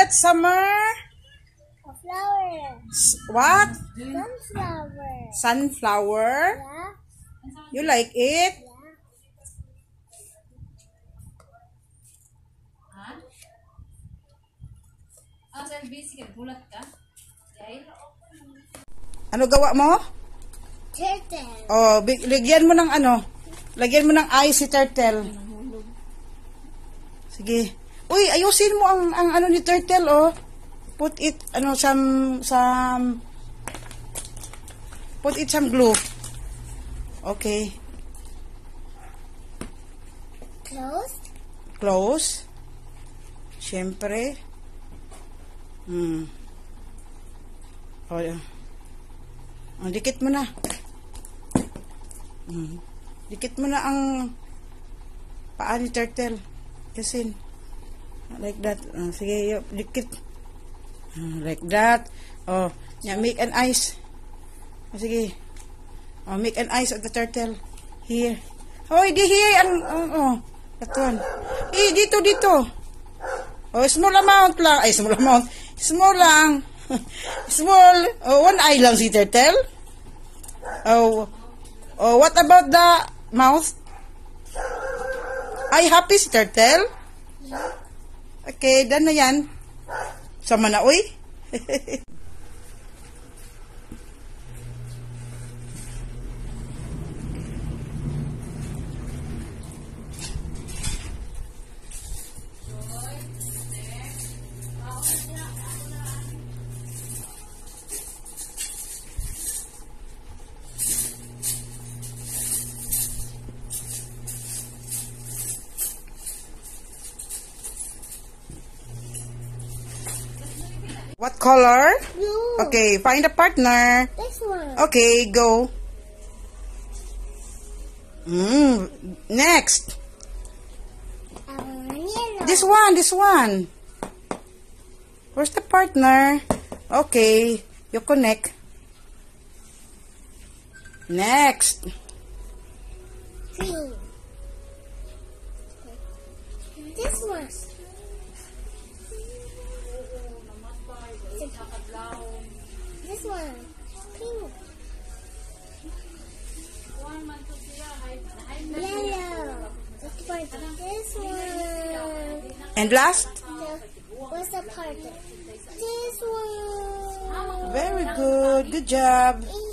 that? Summer? A flower. What? Sunflower. Sunflower? Yeah. You like it? Ano gawa mo? Turtle. Oh, lagyan mo ng ano? Lagyan mo ng ice si turtle. Sige. Uy, ayusin mo ang ano ni turtle, oh. Put it some put it some glue. Okay. Close. Close. Siyempre. Oh, dikit mo na. Dikit mo na ang paa ni turtle. Yasin. Like that. Sige, dikit. Like that. Oh, make an ice. Sige. Oh, make an ice of the turtle. Here. Oh, di here. That one. Dito. Oh, small amount lang. Ay, small amount. Small lang. Small. Oh, one eye lang si turtle. Oh, what about the mouth? Ay, happy si turtle? Okay, done na yan. Sama na, uy. What color? Blue. Okay, find a partner. This one. Okay, go. Next. Yellow. This one. Where's the partner? Okay, you connect. Next. Green. This one. This one. Pink. Yellow. This one. And last? What's the part? This one. Very good. Good job.